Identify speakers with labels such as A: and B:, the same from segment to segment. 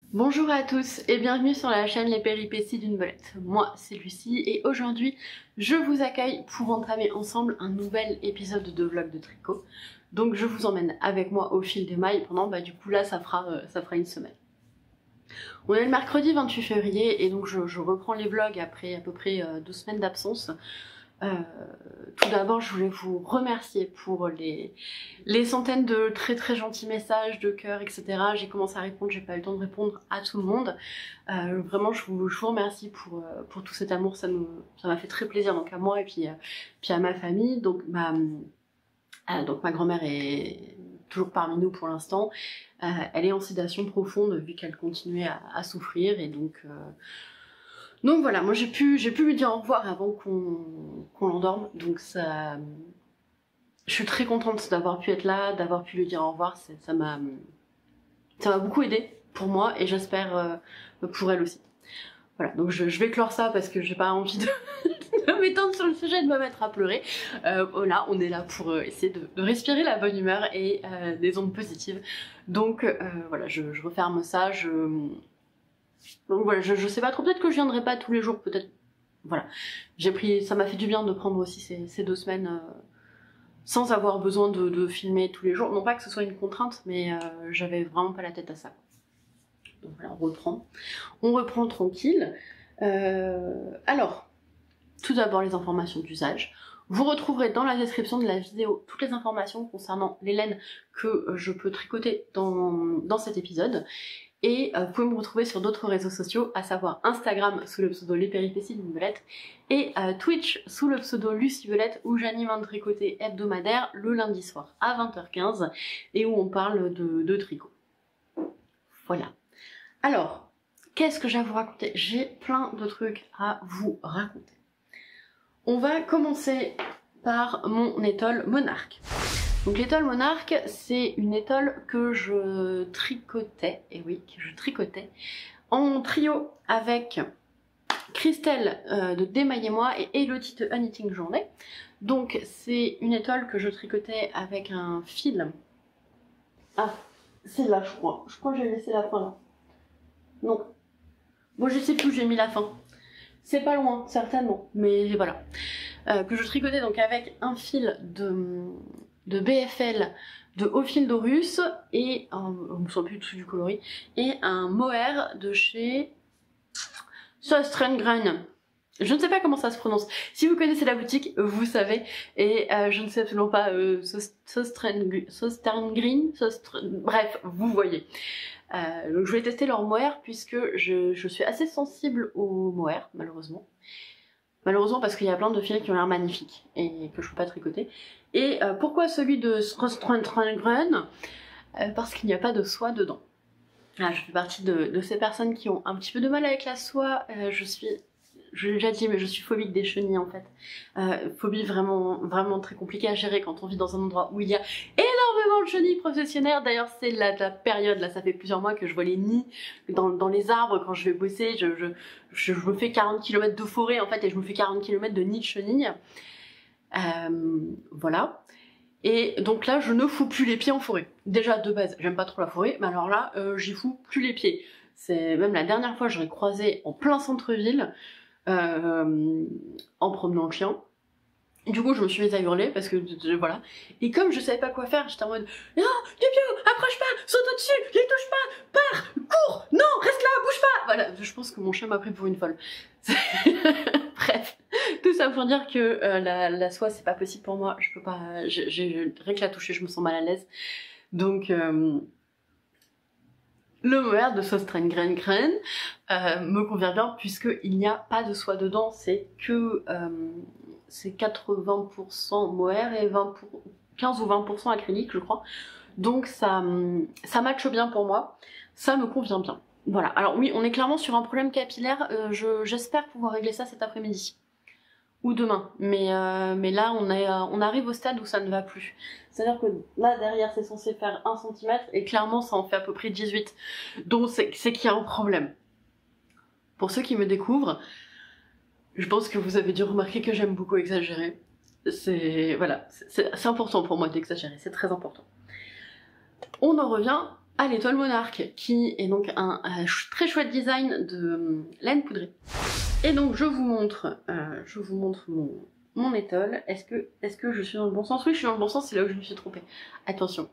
A: Bonjour à tous et bienvenue sur la chaîne Les Péripéties d'une Belette. Moi c'est Lucie et aujourd'hui je vous accueille pour entamer ensemble un nouvel épisode de vlog de tricot. Donc je vous emmène avec moi au fil des mailles pendant, du coup là ça fera une semaine. On est le mercredi 28 février et donc je reprends les vlogs après à peu près 2 semaines d'absence. Tout d'abord je voulais vous remercier pour les centaines de très gentils messages de cœur, etc. J'ai commencé à répondre, j'ai pas eu le temps de répondre à tout le monde. Vraiment je vous remercie pour tout cet amour, ça m'a fait très plaisir, donc à moi et puis à ma famille. Donc ma grand-mère est toujours parmi nous pour l'instant. Elle est en sédation profonde vu qu'elle continuait à souffrir et donc voilà, moi j'ai pu lui dire au revoir avant qu'on l'endorme, donc ça, je suis très contente d'avoir pu être là, d'avoir pu lui dire au revoir, ça m'a beaucoup aidé pour moi et j'espère pour elle aussi. Voilà, donc je vais clore ça parce que j'ai pas envie de m'étendre sur le sujet et de me mettre à pleurer. Voilà, on est là pour essayer de respirer la bonne humeur et des ondes positives. Donc voilà, je referme ça, donc voilà, je sais pas trop, peut-être que je viendrai pas tous les jours, peut-être, voilà. Ça m'a fait du bien de prendre aussi ces 2 semaines sans avoir besoin de filmer tous les jours. Non pas que ce soit une contrainte, mais j'avais vraiment pas la tête à ça. Donc voilà, on reprend tranquille. Alors, tout d'abord les informations d'usage. Vous retrouverez dans la description de la vidéo toutes les informations concernant les laines que je peux tricoter dans cet épisode. Et vous pouvez me retrouver sur d'autres réseaux sociaux, à savoir Instagram sous le pseudo Les Péripéties d'une Belette et Twitch sous le pseudo Lucie Belette où j'anime un tricoté hebdomadaire le lundi soir à 20h15 et où on parle de tricot. Voilà. Alors, qu'est-ce que j'ai à vous raconter? J'ai plein de trucs à vous raconter. On va commencer par mon étole Monarque. Donc l'étole Monarque, c'est une étole que je tricotais, et oui, que je tricotais, en trio avec Christelle de Démaillez-moi et Elodie de Unknitting Journée. Donc c'est une étole que je tricotais avec un fil. Ah, c'est là je crois. Je crois que j'ai laissé la fin là. Non. Bon, je sais plus où j'ai mis la fin. C'est pas loin, certainement, mais voilà. Que je tricotais donc avec un fil de BFL de haut fil d'Aurus et on me sent plus du coloris et un mohair de chez Søstrengren. Je ne sais pas comment ça se prononce. Si vous connaissez la boutique, vous savez. Et je ne sais absolument pas Søstrengren, bref, vous voyez. Donc je vais tester leur mohair puisque je suis assez sensible au mohair, malheureusement. Malheureusement parce qu'il y a plein de fils qui ont l'air magnifiques et que je peux pas tricoter. Et pourquoi celui de Søstrengren? Parce qu'il n'y a pas de soie dedans. Ah, je fais partie de ces personnes qui ont un petit peu de mal avec la soie. Je l'ai déjà dit, mais je suis phobique des chenilles en fait. Phobie vraiment très compliquée à gérer quand on vit dans un endroit où il y a énormément de chenilles professionnelles. D'ailleurs c'est la période, là ça fait plusieurs mois que je vois les nids dans les arbres quand je vais bosser. Je me fais 40 km de forêt en fait et je me fais 40 km de nids de chenilles. Voilà. Et donc là je ne fous plus les pieds en forêt. Déjà de base j'aime pas trop la forêt, mais alors là j'y fous plus les pieds. C'est même la dernière fois je l'ai croisé en plein centre-ville. En promenant le chien. Et du coup je me suis mise à hurler parce que voilà. Et comme je savais pas quoi faire, j'étais en mode non, Pio, approche pas, saute au-dessus, il touche pas, pars, cours, non, reste là, bouge pas. Voilà, je pense que mon chien m'a pris pour une folle. Bref, tout ça pour dire que la soie c'est pas possible pour moi, je peux pas, rien que la toucher je me sens mal à l'aise. Donc le mohair de Søstrengren me convient bien puisqu'il n'y a pas de soie dedans, c'est que c'est 80% mohair et 15 ou 20% acrylique je crois. Donc ça matche bien pour moi, ça me convient bien. Voilà, alors oui on est clairement sur un problème capillaire, j'espère pouvoir régler ça cet après-midi. Ou demain, mais là on arrive au stade où ça ne va plus. C'est-à-dire que là derrière c'est censé faire 1 cm et clairement ça en fait à peu près 18. Donc c'est qu'il y a un problème. Pour ceux qui me découvrent, je pense que vous avez dû remarquer que j'aime beaucoup exagérer. Voilà, c'est important pour moi d'exagérer, c'est très important. On en revient à l'étoile monarque, qui est donc un très chouette design de laine poudrée. Et donc je vous montre mon étole. Est-ce que je suis dans le bon sens? Oui, je suis dans le bon sens, c'est là où je me suis trompée. Attention.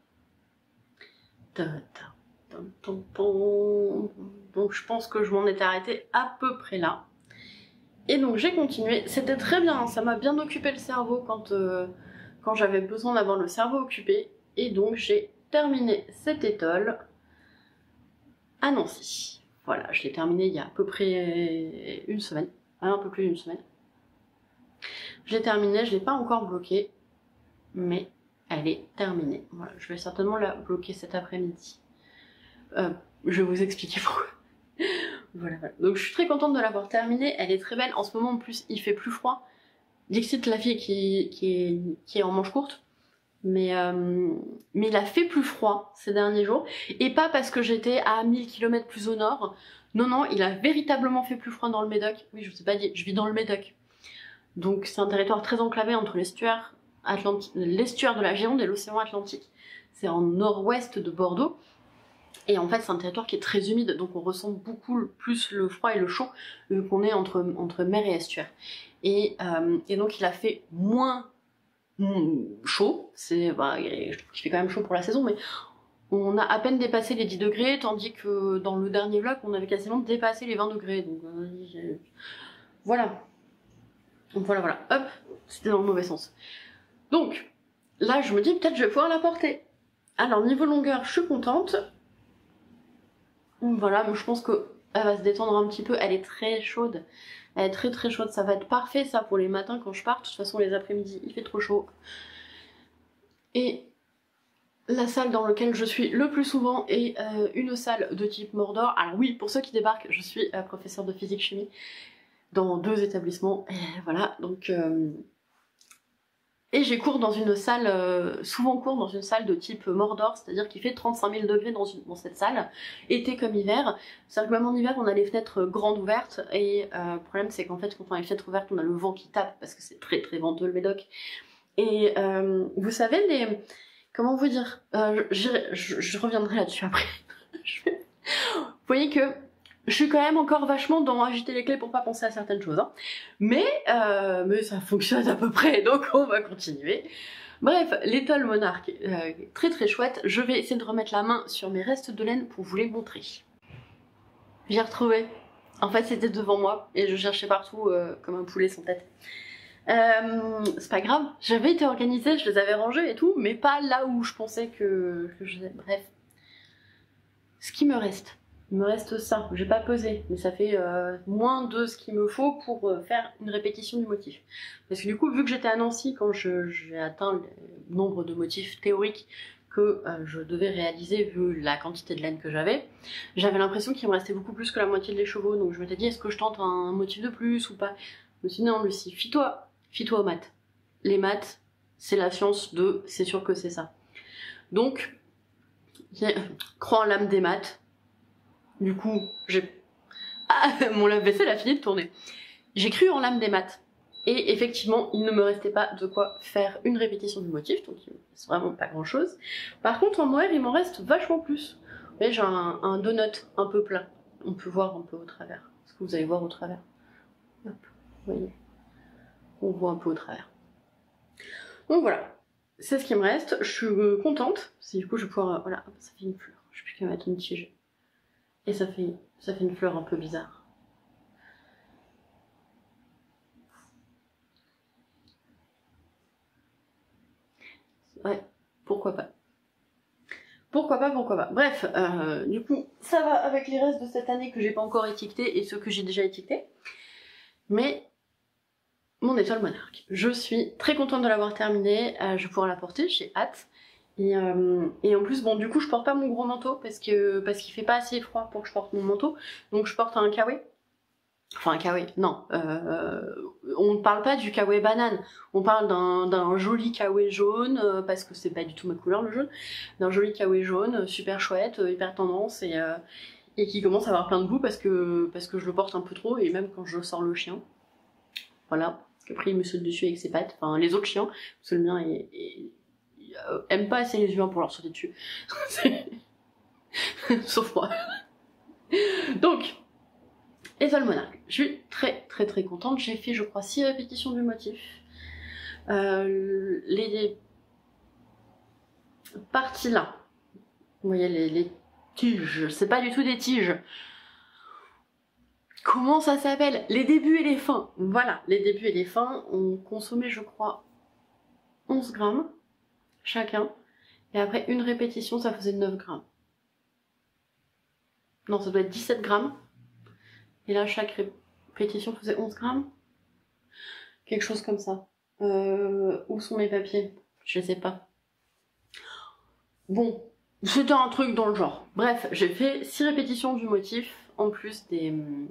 A: Donc je pense que je m'en étais arrêtée à peu près là. Et donc j'ai continué, c'était très bien, ça m'a bien occupé le cerveau quand j'avais besoin d'avoir le cerveau occupé. Et donc j'ai terminé cette étole à Nancy. Voilà, je l'ai terminée il y a à peu près une semaine, un peu plus d'une semaine. Je l'ai terminée, je ne l'ai pas encore bloquée, mais elle est terminée. Voilà, je vais certainement la bloquer cet après-midi. Je vais vous expliquer pourquoi. Voilà. Donc je suis très contente de l'avoir terminée, elle est très belle. En ce moment en plus il fait plus froid. Dixit la fille qui est en manche courte. Mais il a fait plus froid ces derniers jours. Et pas parce que j'étais à 1000 km plus au nord. Non, non, il a véritablement fait plus froid dans le Médoc. Oui, je vous ai pas dit, je vis dans le Médoc. Donc c'est un territoire très enclavé entre l'estuaire de la Gironde et l'océan Atlantique. C'est en nord-ouest de Bordeaux. Et en fait c'est un territoire qui est très humide, donc on ressent beaucoup plus le froid et le chaud qu'on est entre mer et estuaire. Et donc il a fait moins chaud, je trouve qu'il fait quand même chaud pour la saison, mais on a à peine dépassé les 10 degrés, tandis que dans le dernier vlog on avait quasiment dépassé les 20 degrés. Donc voilà. Voilà, hop, c'était dans le mauvais sens. Donc là je me dis peut-être je vais pouvoir la porter. Alors niveau longueur je suis contente. Voilà, mais je pense qu'elle va se détendre un petit peu, elle est très chaude. Elle est très très chaude, ça va être parfait ça pour les matins quand je pars. De toute façon les après-midi il fait trop chaud. Et la salle dans laquelle je suis le plus souvent est une salle de type Mordor. Alors oui, pour ceux qui débarquent, je suis professeure de physique-chimie dans 2 établissements. Et voilà, donc... Et j'ai cours dans une salle, souvent cours dans une salle de type Mordor, c'est-à-dire qu'il fait 35 000 degrés dans cette salle, été comme hiver. C'est-à-dire que même en hiver, on a les fenêtres grandes ouvertes, et le problème c'est qu'en fait, quand on a les fenêtres ouvertes, on a le vent qui tape, parce que c'est très très venteux le Médoc. Et vous savez, comment vous dire, je reviendrai là-dessus après. Vous voyez que je suis quand même encore vachement dans agiter les clés pour pas penser à certaines choses, hein. Mais ça fonctionne à peu près, donc on va continuer. Bref, l'étole monarque, très très chouette. Je vais essayer de remettre la main sur mes restes de laine pour vous les montrer. J'ai retrouvé. En fait, c'était devant moi et je cherchais partout comme un poulet sans tête. C'est pas grave, j'avais été organisée, je les avais rangés et tout, mais pas là où je pensais que je... Bref. Ce qui me reste. Il me reste ça, j'ai pas pesé, mais ça fait moins de ce qu'il me faut pour faire une répétition du motif. Parce que du coup, vu que j'étais à Nancy quand j'ai atteint le nombre de motifs théoriques que je devais réaliser vu la quantité de laine que j'avais l'impression qu'il me restait beaucoup plus que la moitié de l'écheveau, donc je m'étais dit est-ce que je tente un motif de plus ou pas. Je me suis dit non Lucie, fie-toi aux maths. Les maths, c'est la science de c'est sûr que c'est ça. Donc, crois en l'âme des maths. Du coup, mon lave-vaisselle a fini de tourner. J'ai cru en l'âme des maths. Et effectivement, il ne me restait pas de quoi faire une répétition du motif, donc c'est vraiment pas grand chose. Par contre, en mohair, il m'en reste vachement plus. Vous voyez, j'ai un donut un peu plat. On peut voir un peu au travers. Est-ce que vous allez voir au travers? Hop, vous voyez. On voit un peu au travers. Donc voilà, c'est ce qui me reste. Je suis contente. Du coup, je vais pouvoir... voilà, ça fait une fleur. Je sais plus qu'à mettre une tige. Et ça fait une fleur un peu bizarre. Ouais, pourquoi pas. Pourquoi pas. Bref, du coup, ça va avec les restes de cette année que j'ai pas encore étiqueté et ceux que j'ai déjà étiquetés. Mais mon étoile monarque. Je suis très contente de l'avoir terminée. Je vais pouvoir la porter, j'ai hâte. Et en plus, bon, du coup, je porte pas mon gros manteau parce qu'il fait pas assez froid pour que je porte mon manteau. Donc je porte un kawaii. Enfin, un kawaii, non. On ne parle pas du kawaii banane. On parle d'un joli kawaii jaune, parce que c'est pas du tout ma couleur, le jaune. D'un joli kawaii jaune, super chouette, hyper tendance, et qui commence à avoir plein de goût parce que je le porte un peu trop, et même quand je sors le chien. Voilà. Parce qu'après, il me saute dessus avec ses pattes. Enfin, les autres chiens, parce que le mien aime pas assez les humains pour leur sauter dessus. Sauf moi. Donc, Étoile Monarque, je suis très contente. J'ai fait, je crois, 6 répétitions du motif. Les parties là, vous voyez les tiges, c'est pas du tout des tiges. Comment ça s'appelle? Les débuts et les fins. Voilà, les débuts et les fins ont consommé, je crois, 11 grammes chacun. Et après une répétition, ça faisait 9 grammes. Non, ça doit être 17 grammes. Et là, chaque répétition faisait 11 grammes. Quelque chose comme ça. Où sont mes papiers? Je sais pas. Bon, c'était un truc dans le genre. Bref, j'ai fait 6 répétitions du motif, en plus des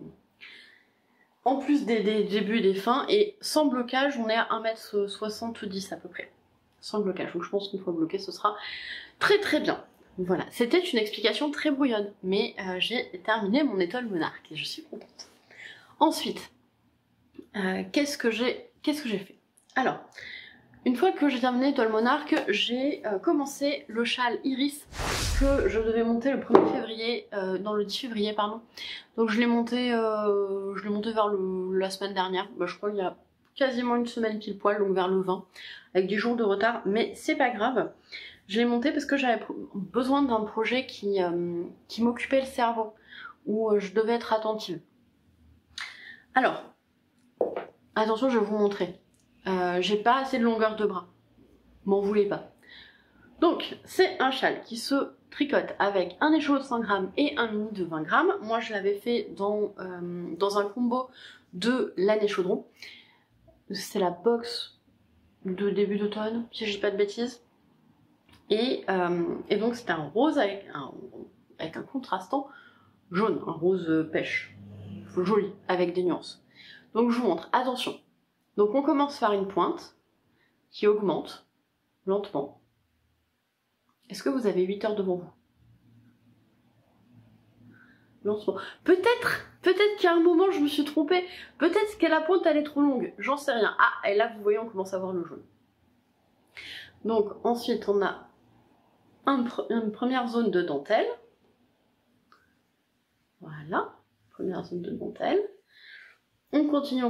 A: débuts et des fins, et sans blocage, on est à 1m70 à peu près. Sans blocage, donc je pense qu'une fois bloqué, ce sera très bien. Voilà, c'était une explication très brouillonne, mais j'ai terminé mon Étoile Monarque et je suis contente. Ensuite, qu'est-ce que j'ai fait? Alors, une fois que j'ai terminé Étoile Monarque, j'ai commencé le châle Iris que je devais monter le 1er février, dans le 10 février, pardon. Donc je l'ai monté vers la semaine dernière, je crois qu'il y a quasiment une semaine pile poil, donc vers le 20, avec 10 jours de retard, mais c'est pas grave. Je l'ai monté parce que j'avais besoin d'un projet qui m'occupait le cerveau, où je devais être attentive. Alors, attention, je vais vous montrer. J'ai pas assez de longueur de bras. M'en voulez pas. Donc, c'est un châle qui se tricote avec un écheveau de 100 grammes et un mini de 20 grammes. Moi, je l'avais fait dans un combo de l'année chaudron. C'est la box de début d'automne, si je dis pas de bêtises. Et donc, c'était un rose avec un contrastant jaune, un rose pêche. Joli, avec des nuances. Donc, je vous montre. Attention. Donc, on commence par une pointe qui augmente lentement. Est-ce que vous avez 8 heures devant vous? Lentement. Peut-être qu'à un moment je me suis trompée. Peut-être que la pointe elle est trop longue. J'en sais rien. Ah, et là vous voyez on commence à voir le jaune. Donc ensuite on a une première zone de dentelle. Voilà. Première zone de dentelle. On continue.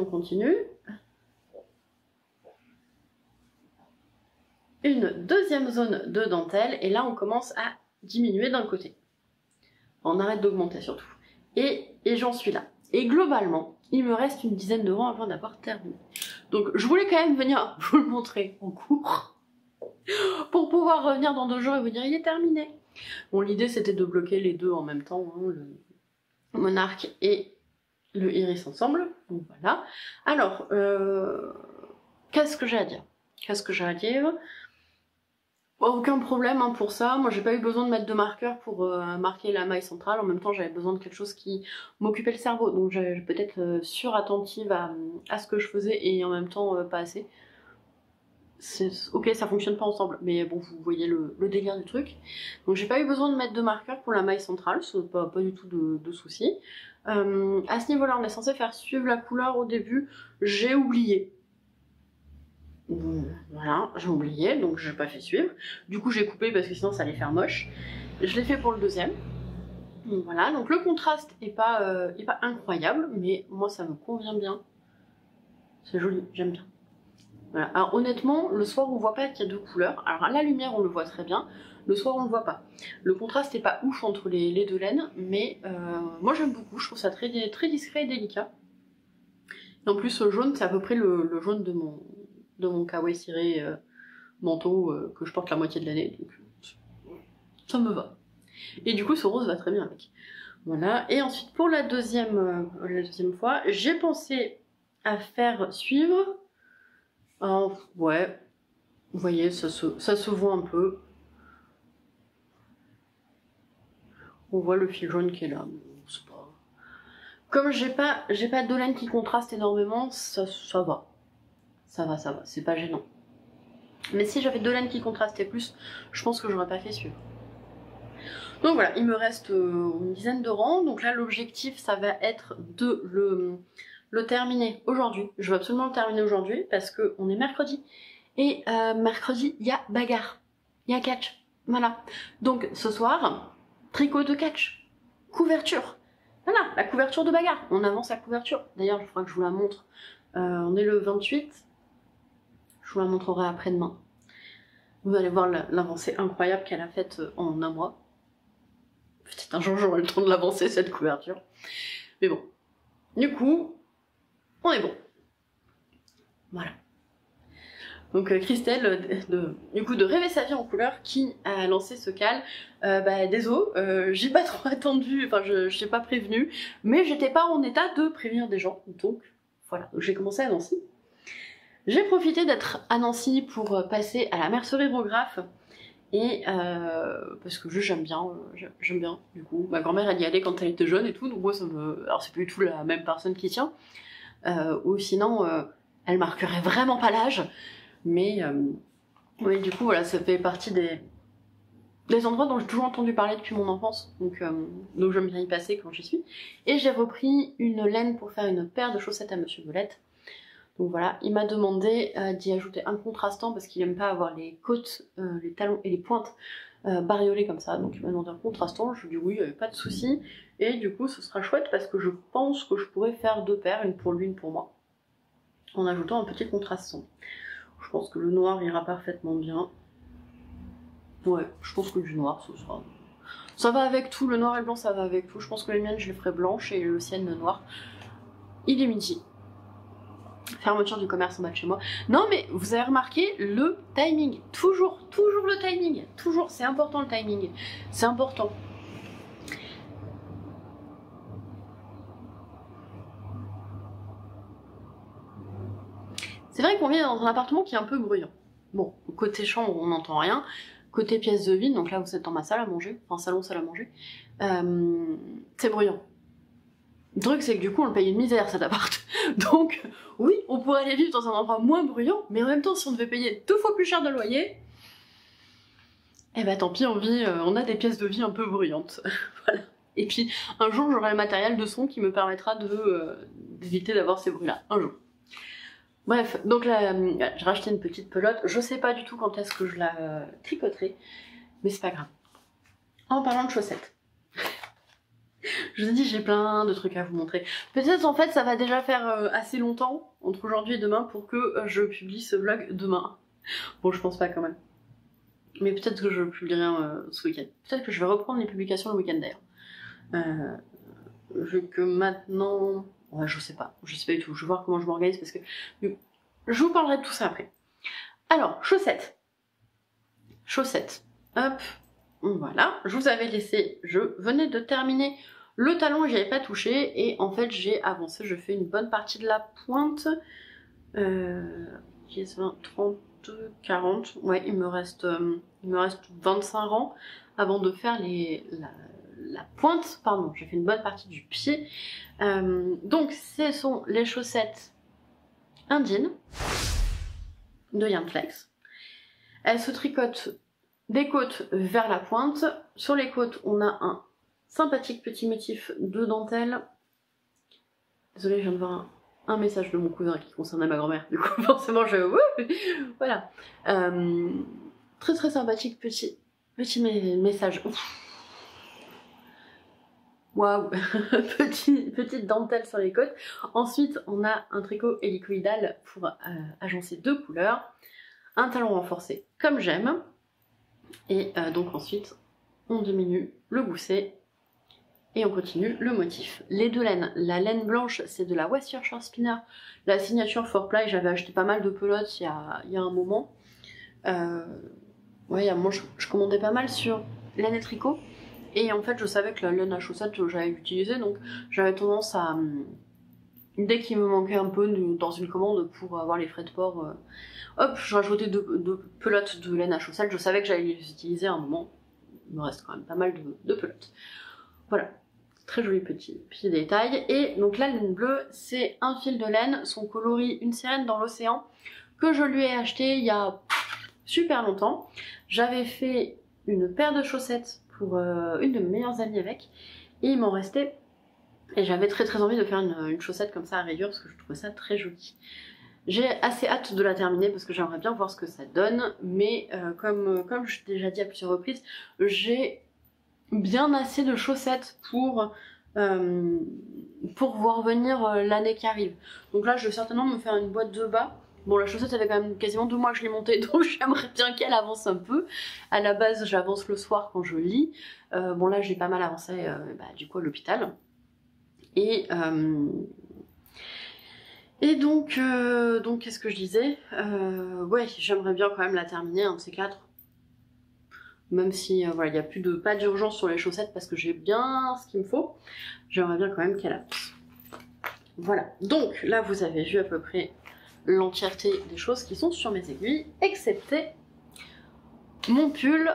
A: Une deuxième zone de dentelle. Et là on commence à diminuer d'un côté. On arrête d'augmenter surtout. Et j'en suis là. Et globalement, il me reste une dizaine de rangs avant d'avoir terminé. Donc je voulais quand même venir vous le montrer en cours. Pour pouvoir revenir dans 2 jours et vous dire il est terminé. Bon, l'idée c'était de bloquer les deux en même temps, hein, le Monarque et le Iris ensemble. Donc voilà. Alors, qu'est-ce que j'ai à dire? Aucun problème hein, pour ça, moi j'ai pas eu besoin de mettre de marqueur pour marquer la maille centrale, en même temps j'avais besoin de quelque chose qui m'occupait le cerveau, donc j'avais peut-être surattentive à ce que je faisais et en même temps pas assez. Ok, ça fonctionne pas ensemble, mais bon vous voyez le délire du truc. Donc j'ai pas eu besoin de mettre de marqueur pour la maille centrale, c'est pas du tout de soucis. À ce niveau-là on est censé faire suivre la couleur au début, j'ai oublié. Voilà, j'ai oublié, donc je n'ai pas fait suivre. Du coup j'ai coupé parce que sinon ça allait faire moche. Je l'ai fait pour le deuxième. Donc, voilà, donc le contraste est pas incroyable, mais moi ça me convient bien. C'est joli, j'aime bien. Voilà. Alors honnêtement, le soir on voit pas qu'il y a 2 couleurs. Alors à la lumière on le voit très bien, le soir on le voit pas. Le contraste est pas ouf entre les 2 laines, mais moi j'aime beaucoup, je trouve ça très discret et délicat. Et en plus ce jaune, c'est à peu près le jaune de mon kawaii ciré manteau que je porte la moitié de l'année, donc ça me va. Et du coup ce rose va très bien avec. Voilà, et ensuite pour la deuxième fois, j'ai pensé à faire suivre. Ouais, vous voyez, ça se voit un peu. On voit le fil jaune qui est là. C'est pas... Comme j'ai pas de laine qui contraste énormément, ça va. Ça va, c'est pas gênant. Mais si j'avais 2 laines qui contrastaient plus, je pense que j'aurais pas fait suivre. Donc voilà, il me reste une dizaine de rangs. Donc là, l'objectif, ça va être de le terminer aujourd'hui. Je veux absolument le terminer aujourd'hui parce qu'on est mercredi. Et mercredi, il y a bagarre. Il y a catch. Voilà. Donc ce soir, tricot de catch, couverture. Voilà, la couverture de bagarre. On avance la couverture. D'ailleurs, je crois que je vous la montre. On est le 28. Je vous la montrerai après-demain. Vous allez voir l'avancée incroyable qu'elle a faite en un mois. Peut-être un jour j'aurai le temps de l'avancer cette couverture. Mais bon. Du coup, on est bon. Voilà. Donc Christelle, du coup de Rêver sa vie en couleur, qui a lancé ce cal. Désolé, j'ai pas trop attendu, enfin je t'ai pas prévenu, mais j'étais pas en état de prévenir des gens, donc voilà, j'ai commencé à Nancy. J'ai profité d'être à Nancy pour passer à la mercerie Rographe, et parce que j'aime bien, du coup, ma grand-mère elle y allait quand elle était jeune et tout, donc moi ça me... Alors c'est plus du tout la même personne qui tient, ou sinon elle marquerait vraiment pas l'âge. Mais oui, du coup, voilà, ça fait partie des endroits dont j'ai toujours entendu parler depuis mon enfance. Donc j'aime bien y passer quand j'y suis. Et j'ai repris une laine pour faire une paire de chaussettes à Monsieur Belette. Donc voilà, il m'a demandé d'y ajouter un contrastant parce qu'il aime pas avoir les côtes, les talons et les pointes bariolées comme ça. Donc il m'a demandé un contrastant, je lui ai dit oui, pas de souci. Et du coup, ce sera chouette parce que je pense que je pourrais faire deux paires, une pour lui, une pour moi, en ajoutant un petit contrastant. Je pense que le noir ira parfaitement bien. Ouais, je pense que du noir, ce sera... Ça va avec tout, le noir et le blanc, ça va avec tout. Je pense que les miennes, je les ferai blanches et le sien, le noir. Il est midi. Fermeture du commerce en bas de chez moi. Non, mais vous avez remarqué le timing. Toujours le timing. Toujours, c'est important le timing. C'est important. C'est vrai qu'on vit dans un appartement qui est un peu bruyant. Bon, côté chambre, on n'entend rien. Côté pièce de vie, donc là vous êtes dans ma salle à manger, enfin salon, salle à manger, c'est bruyant. Le truc c'est que du coup on le paye une misère cet appart. Donc oui, on pourrait aller vivre dans un endroit moins bruyant, mais en même temps si on devait payer 2 fois plus cher de loyer, eh ben tant pis, on a des pièces de vie un peu bruyantes. Voilà. Et puis un jour j'aurai le matériel de son qui me permettra d'éviter d'avoir ces bruits là, un jour. Bref, donc là, j'ai racheté une petite pelote. Je sais pas du tout quand est-ce que je la tricoterai, mais c'est pas grave. En parlant de chaussettes, je vous ai dit, j'ai plein de trucs à vous montrer. Peut-être en fait, ça va déjà faire assez longtemps, entre aujourd'hui et demain, pour que je publie ce vlog demain. Bon, je pense pas quand même. Mais peut-être que je le publierai ce week-end. Peut-être que je vais reprendre les publications le week-end d'ailleurs. Vu que maintenant... Ouais, je sais pas du tout, je vais voir comment je m'organise parce que je vous parlerai de tout ça après. Alors, chaussettes. Chaussettes. Hop, voilà, je vous avais laissé, je venais de terminer le talon, j'y avais pas touché et en fait j'ai avancé, je fais une bonne partie de la pointe. 10, 20, 30, 40, ouais, il me reste 25 rangs avant de faire la pointe, pardon, j'ai fait une bonne partie du pied. Donc ce sont les chaussettes Indine de Yarn Flex. Elles se tricotent des côtes vers la pointe. Sur les côtes, on a un sympathique petit motif de dentelle. Désolée, je viens de voir un message de mon cousin qui concernait ma grand-mère. Du coup, forcément, voilà. Très sympathique petit message. Waouh. Petite dentelle sur les côtes. Ensuite, on a un tricot hélicoïdal pour agencer 2 couleurs. Un talon renforcé, comme j'aime. Et donc ensuite, on diminue le gousset et on continue le motif. Les 2 laines. La laine blanche, c'est de la Western Short Spinner. La signature 4ply, j'avais acheté pas mal de pelotes il y a un moment. Ouais, moi je commandais pas mal sur laine et tricot. Et en fait, je savais que la laine à chaussettes, j'allais l'utiliser, donc j'avais tendance à... Dès qu'il me manquait un peu dans une commande pour avoir les frais de port, hop, je rajoutais 2 pelotes de laine à chaussettes. Je savais que j'allais les utiliser à un moment. Il me reste quand même pas mal de pelotes. Voilà, très joli petit détail. Et donc la laine bleue, c'est un fil de laine, son coloris Une sirène dans l'océan, que je lui ai acheté il y a super longtemps. J'avais fait une paire de chaussettes pour une de mes meilleures amies avec, et il m'en restait, et j'avais très envie de faire une chaussette comme ça à rayures parce que je trouvais ça très joli. J'ai assez hâte de la terminer parce que j'aimerais bien voir ce que ça donne, mais comme je l'ai déjà dit à plusieurs reprises, j'ai bien assez de chaussettes pour voir venir l'année qui arrive. Donc là je vais certainement me faire une boîte de bas. Bon, la chaussette, ça fait quand même quasiment 2 mois que je l'ai montée, donc j'aimerais bien qu'elle avance un peu. À la base, j'avance le soir quand je lis. Bon, là, j'ai pas mal avancé, du coup, à l'hôpital. Et donc qu'est-ce que je disais? Ouais, j'aimerais bien quand même la terminer, un de ces quatre. Même si, voilà, il n'y a pas d'urgence sur les chaussettes parce que j'ai bien ce qu'il me faut. J'aimerais bien quand même qu'elle avance. Voilà, donc là, vous avez vu à peu près l'entièreté des choses qui sont sur mes aiguilles, excepté mon pull.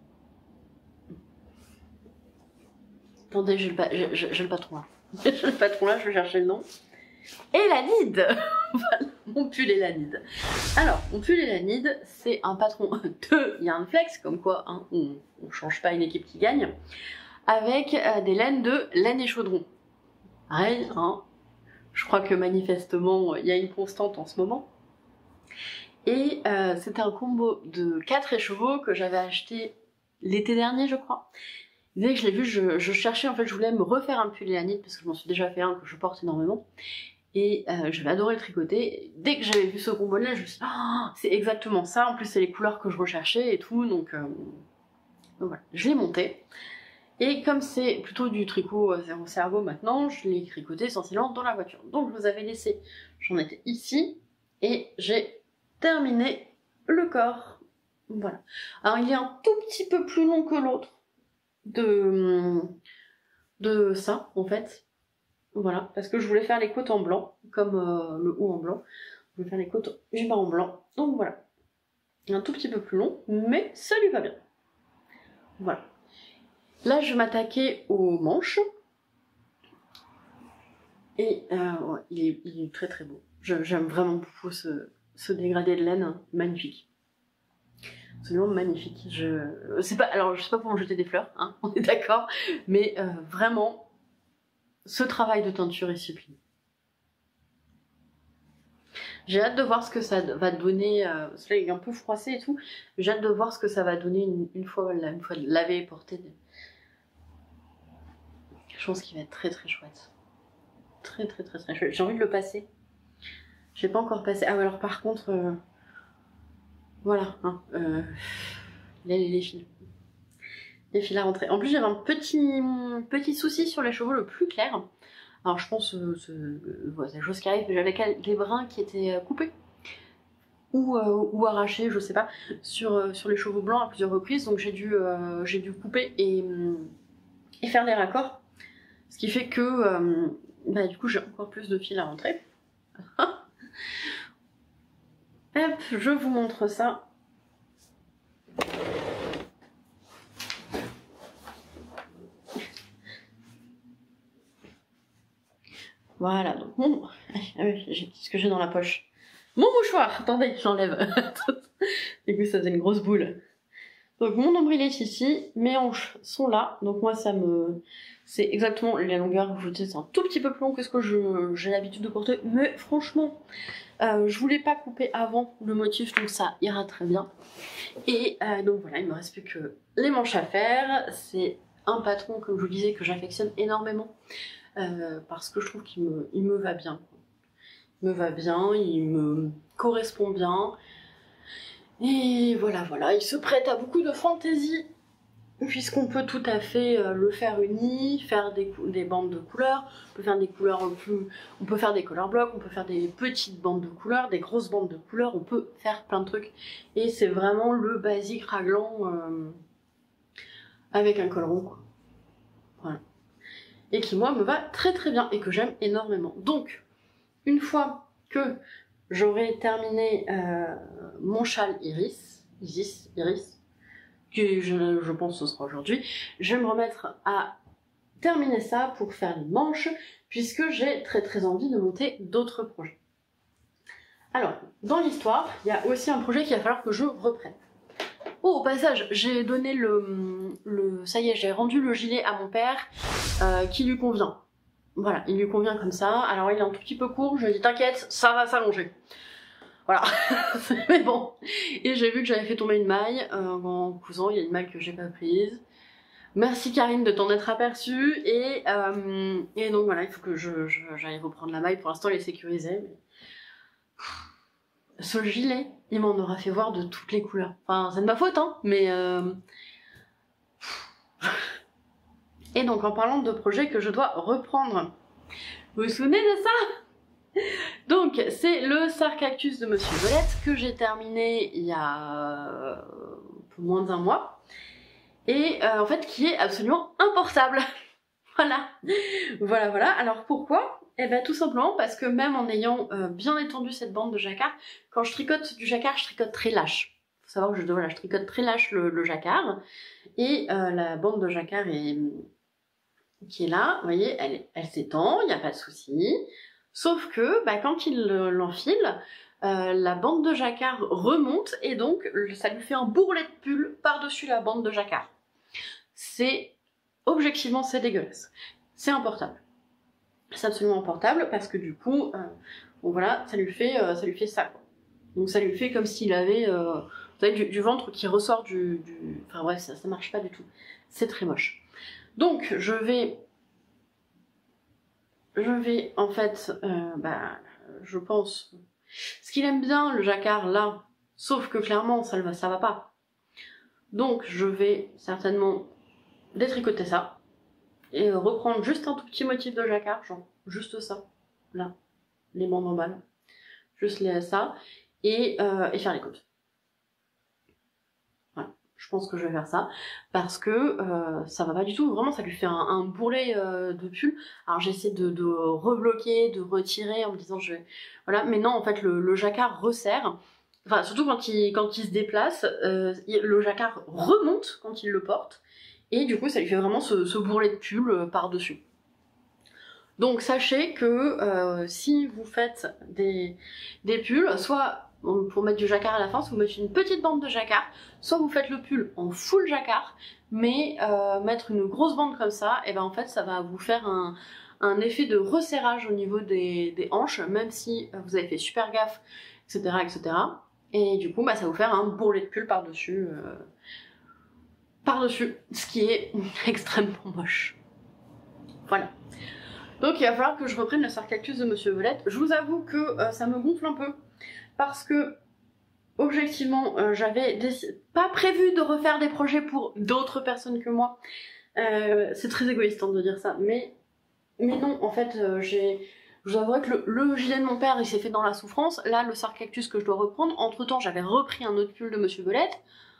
A: Attendez, j'ai le patron là. J'ai le patron là, je vais chercher le nom. Elanide. Voilà, mon pull Elanide. Alors, mon pull Elanide, c'est un patron de Yarn Flex, comme quoi hein, on change pas une équipe qui gagne, avec des laines de laine et chaudron. Pareil, hein, je crois que manifestement, il y a une constante en ce moment. Et c'était un combo de 4 écheveaux que j'avais acheté l'été dernier, je crois. Dès que je l'ai vu, je cherchais, en fait, je voulais me refaire un pull Elanide, parce que je m'en suis déjà fait un que je porte énormément. Et j'avais adoré le tricoter. Dès que j'avais vu ce combo là, je me suis dit oh, c'est exactement ça, en plus c'est les couleurs que je recherchais et tout, donc voilà, je l'ai monté. Et comme c'est plutôt du tricot zéro cerveau maintenant, je l'ai tricoté essentiellement dans la voiture. Donc je vous avais laissé, j'en étais ici, et j'ai terminé le corps. Voilà. Alors il est un tout petit peu plus long que l'autre de ça, en fait. Voilà, parce que je voulais faire les côtes en blanc, comme le haut en blanc. Je voulais faire les côtes du bas en blanc. Donc voilà. Un tout petit peu plus long, mais ça lui va bien. Voilà. Là, je vais m'attaquer aux manches. Et ouais, il est très très beau. J'aime vraiment beaucoup ce dégradé de laine. Magnifique. Absolument magnifique. Je sais pas pour en jeter des fleurs, hein, on est d'accord. Mais vraiment, ce travail de teinture est sublime. J'ai hâte de voir ce que ça va donner, parce que là il est un peu froissé et tout, j'ai hâte de voir ce que ça va donner une fois lavé et porté. Je pense qu'il va être très très chouette. Très très très très chouette. J'ai envie de le passer. J'ai pas encore passé. Ah ouais, alors par contre, voilà, hein, les fils. Les fils à rentrer. En plus j'avais un petit souci sur les cheveux le plus clair. Alors je pense c'est la chose qui arrive, j'avais des brins qui étaient coupés ou arrachés, je sais pas, sur les cheveux blancs à plusieurs reprises, donc j'ai dû couper et faire des raccords, ce qui fait que du coup j'ai encore plus de fils à rentrer. Hop, je vous montre ça. Voilà, donc mon... j'ai ce que j'ai dans la poche. Mon mouchoir, attendez, j'enlève. Du coup, ça faisait une grosse boule. Donc mon nombril est ici, mes hanches sont là. Donc moi, c'est exactement la longueur que je vous disais, c'est un tout petit peu plus long que ce que j'ai l'habitude de porter. Mais franchement, je voulais pas couper avant le motif, donc ça ira très bien. Et donc voilà, il me reste plus que les manches à faire. C'est un patron, comme je vous disais, que j'affectionne énormément. Parce que je trouve qu'il me va bien. Il me va bien, il me correspond bien. Et voilà, il se prête à beaucoup de fantaisie, puisqu'on peut tout à fait le faire uni, faire des bandes de couleurs, on peut faire des couleurs on peut faire des color blocks, on peut faire des petites bandes de couleurs, des grosses bandes de couleurs, on peut faire plein de trucs. Et c'est vraiment le basique raglan avec un col rond, quoi. Voilà. Et qui moi me va très très bien et que j'aime énormément. Donc, une fois que j'aurai terminé mon châle Iris, que je pense que ce sera aujourd'hui, je vais me remettre à terminer ça pour faire les manches, puisque j'ai très très envie de monter d'autres projets. Alors, dans l'histoire, il y a aussi un projet qu'il va falloir que je reprenne. Oh, au passage, j'ai donné ça y est, j'ai rendu le gilet à mon père qui lui convient. Voilà, il lui convient comme ça. Alors il est un tout petit peu court, je lui ai dit t'inquiète, ça va s'allonger. Voilà, mais bon. Et j'ai vu que j'avais fait tomber une maille en cousant, il y a une maille que j'ai pas prise. Merci Karine de t'en être aperçue et donc voilà, il faut que j'aille reprendre la maille. Pour l'instant elle est sécurisée. Mais... ce gilet, il m'en aura fait voir de toutes les couleurs. Enfin, c'est de ma faute, hein, mais... Et donc en parlant de projets que je dois reprendre, vous vous souvenez de ça? Donc c'est le Sarcactus de Monsieur Belette que j'ai terminé il y a un peu moins d'un mois. Et en fait qui est absolument importable. Voilà. Voilà. Alors pourquoi? Eh bien tout simplement parce que même en ayant bien étendu cette bande de jacquard, quand je tricote du jacquard, je tricote très lâche. Faut savoir que je tricote très lâche le jacquard. Et la bande de jacquard qui est là, vous voyez, elle s'étend, il n'y a pas de souci. Sauf que quand il l'enfile, la bande de jacquard remonte et donc ça lui fait un bourrelet de pull par-dessus la bande de jacquard. Objectivement, c'est dégueulasse. C'est importable. C'est absolument importable parce que du coup, bon voilà, ça lui fait ça, quoi. Donc ça lui fait comme s'il avait vous savez, du ventre qui ressort Enfin bref, ça marche pas du tout. C'est très moche. Donc je vais en fait, je pense, ce qu'il aime bien le jacquard là, sauf que clairement ça va pas. Donc je vais certainement détricoter ça et reprendre juste un tout petit motif de jacquard, genre juste ça, là, les bandes en balle, juste ça, et faire les côtes. Voilà, je pense que je vais faire ça, parce que ça va pas du tout, vraiment ça lui fait un bourrelet de pull. Alors j'essaie de rebloquer, de retirer en me disant voilà, mais non en fait le jacquard resserre, enfin surtout quand il se déplace, le jacquard remonte quand il le porte, et du coup ça lui fait vraiment ce bourrelet de pull par-dessus. Donc sachez que si vous faites des pulls, soit pour mettre du jacquard à la fin, soit vous mettez une petite bande de jacquard, soit vous faites le pull en full jacquard, mais mettre une grosse bande comme ça, et en fait ça va vous faire un effet de resserrage au niveau des hanches, même si vous avez fait super gaffe, etc. Et du coup ça va vous faire un bourrelet de pull par-dessus, ce qui est extrêmement moche. Voilà. Donc il va falloir que je reprenne le Sarcactus de Monsieur Belette. Je vous avoue que ça me gonfle un peu, parce que objectivement j'avais pas prévu de refaire des projets pour d'autres personnes que moi. C'est très égoïste de dire ça, mais non, en fait je vous avouerai que le gilet de mon père il s'est fait dans la souffrance. Là le Sarcactus que je dois reprendre, entre temps j'avais repris un autre pull de Monsieur Belette.